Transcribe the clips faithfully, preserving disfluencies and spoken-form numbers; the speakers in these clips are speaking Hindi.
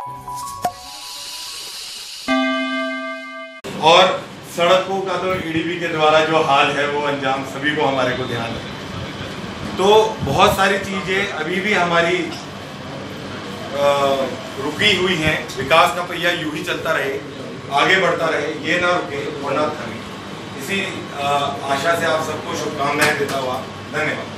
और सड़कों का तो ईडीबी के द्वारा जो हाल है वो अंजाम सभी को हमारे को ध्यान है। तो बहुत सारी चीज़ें अभी भी हमारी आ, रुकी हुई हैं। विकास का पहिया यूं ही चलता रहे, आगे बढ़ता रहे, ये ना रुके और ना थमे। इसी आ, आशा से आप सबको शुभकामनाएं देता हुआ धन्यवाद।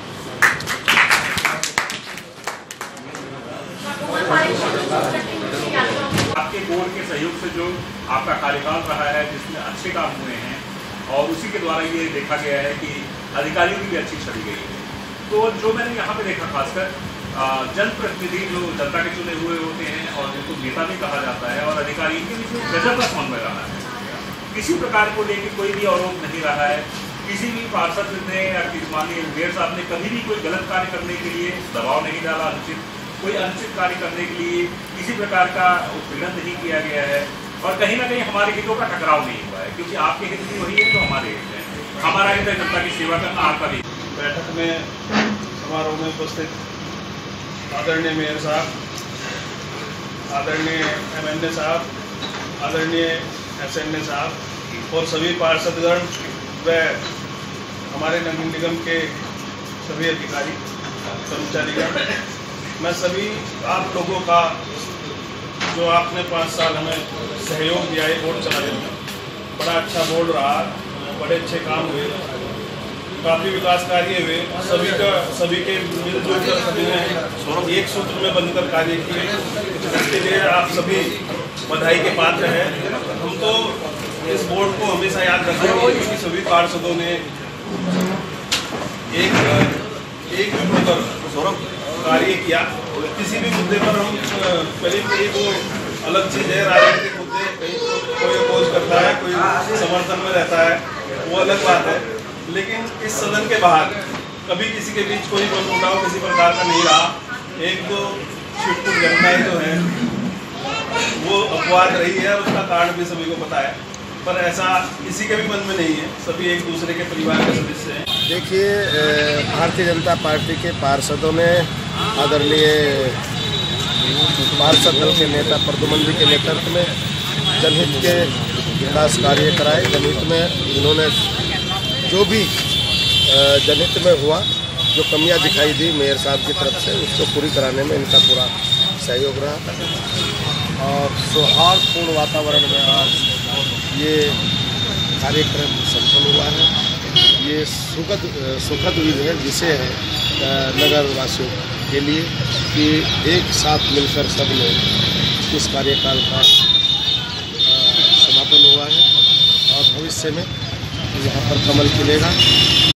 आपके बोर्ड के सहयोग से जो आपका कार्यकाल रहा है, जिसमें अच्छे काम हुए हैं और उसी के द्वारा ये देखा गया है कि अधिकारियों की भी अच्छी छवि गई है। तो जो मैंने यहाँ पे देखा, खासकर जनप्रतिनिधि जो जनता के चुने हुए होते हैं और जिनको नेता भी कहा जाता है, और अधिकारी, इनके बीच में गजब का समन्वय रहा है। किसी प्रकार को लेकर कोई भी आरोप नहीं रहा है। किसी भी पार्षद ने या माननीय मेयर साहब ने कभी भी कोई गलत कार्य करने के लिए दबाव नहीं डाला, अनुचित कोई अनुचित कार्य करने के लिए किसी प्रकार का उत्पीड़न नहीं किया गया है, और कहीं ना कहीं हमारे हितों का टकराव नहीं हुआ है, क्योंकि आपके हित भी वही है तो हमारे हित है। हमारा हित है जनता की सेवा करना, आपका भी। बैठक में समारोह में उपस्थित आदरणीय मेयर साहब, आदरणीय एमएनए साहब, आदरणीय एसएनए साहब और सभी पार्षदगण व हमारे नगर निगम के सभी अधिकारी कर्मचारीगण, मैं सभी आप लोगों का जो आपने पाँच साल हमें सहयोग दिया है बोर्ड चलाने में, बड़ा अच्छा बोर्ड रहा, बड़े अच्छे काम हुए, काफ़ी विकास कार्य हुए, सभी का सभी के मिलजुल कर सभी ने एक सूत्र में बनकर कार्य किए। इसके लिए आप सभी बधाई के पात्र हैं। हम तो इस बोर्ड को हमेशा याद रखेंगे क्योंकि सभी पार्षदों ने एक एक जुट कर कार्य किया। किसी भी मुद्दे पर हम करीब करीब वो अलग चीज़ है, राजनीतिक मुद्दे, कहीं कोई अपोज करता है, कोई समर्थन में रहता है, वो अलग बात है। लेकिन इस सदन के बाहर कभी किसी के बीच कोई मनमुटाव किसी प्रकार का नहीं रहा। एक तो छिटपुट घटनाएं जो है वो अपवाद रही है, उसका कारण भी सभी को पता है, पर ऐसा किसी के भी मन में नहीं है। सभी एक दूसरे के परिवार के सदस्य हैं। देखिए, भारतीय जनता पार्टी के पार्षदों ने आदरणीय पार्षद दल के नेता प्रद्युमन जी के नेतृत्व में जनहित के विकास कार्य कराए। जनहित में इन्होंने जो भी जनहित में हुआ, जो कमियां दिखाई दी मेयर साहब की तरफ से, उसको पूरी कराने में इनका पूरा सहयोग रहा और सौहार्दपूर्ण वातावरण में आज ये कार्यक्रम संपन्न हुआ है। ये सुखद सुखद विधि है जिसे नगर वासियों के लिए कि एक साथ मिलकर सब ने इस कार्यकाल का समापन हुआ है और भविष्य में यहाँ पर कमल खिलेगा।